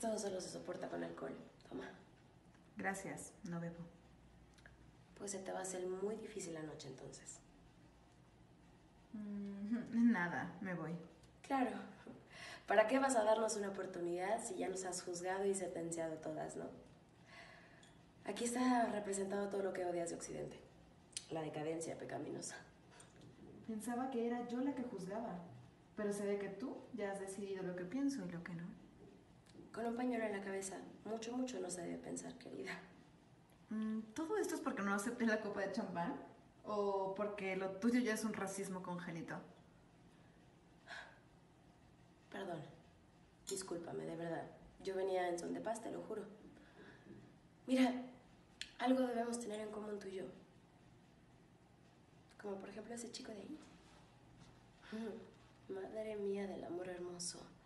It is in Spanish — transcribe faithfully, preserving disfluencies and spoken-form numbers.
Esto solo se soporta con alcohol. Toma. Gracias, no bebo. Pues se te va a hacer muy difícil la noche entonces. Mm, nada, me voy. Claro. ¿Para qué vas a darnos una oportunidad si ya nos has juzgado y sentenciado todas, no? Aquí está representado todo lo que odias de Occidente. La decadencia pecaminosa. Pensaba que era yo la que juzgaba, pero se ve que tú ya has decidido lo que pienso y lo que no. Con un pañuelo en la cabeza, mucho, mucho no se debe pensar, querida. Mm, ¿Todo esto es porque no acepté la copa de champán? ¿O porque lo tuyo ya es un racismo congénito? Perdón. Discúlpame, de verdad. Yo venía en son de paz, te lo juro. Mira, algo debemos tener en común tú y yo. Como por ejemplo ese chico de ahí. Madre mía del amor hermoso.